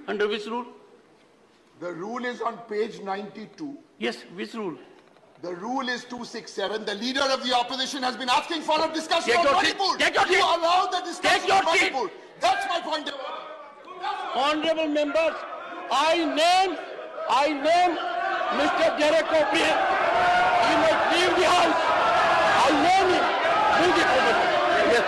Under which rule? The rule is on page 92. Yes, which rule? The rule is 267. The leader of the opposition has been asking for a discussion Take on your seat. Bollywood. Take your seat. You allow the discussion Take your on seat. Bollywood. That's my point. Honorable members, I name Mr. Derek O'Brien. He must leave the house. I name him. Move it over. Yes.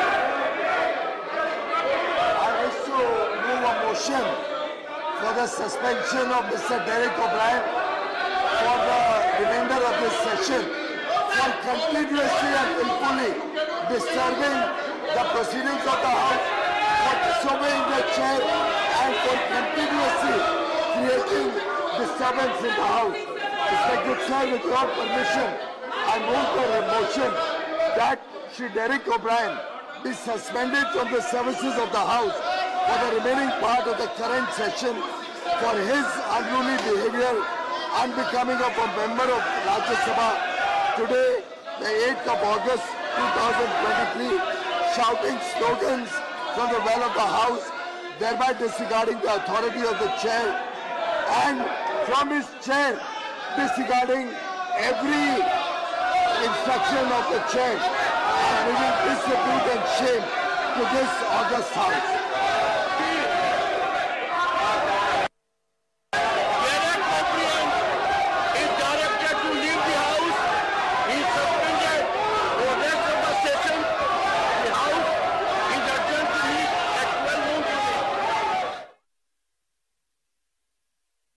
I wish to move a motion for the suspension of Mr. Derek O'Brien for the remainder of this session for continuously and willfully disturbing the proceedings of the House, for disobeying the chair, and for continuously creating disturbance in the House. Respected sir, with your permission, I move the motion that Shri Derek O'Brien be suspended from the services of the House for the remaining part of the current session for his unruly behavior, unbecoming of a member of Rajya Sabha. Today, the 8th of August 2023, shouting slogans from the well of the House, thereby disregarding the authority of the chair, and from his chair disregarding every instruction of the chair, and bringing disrepute and shame to this august House.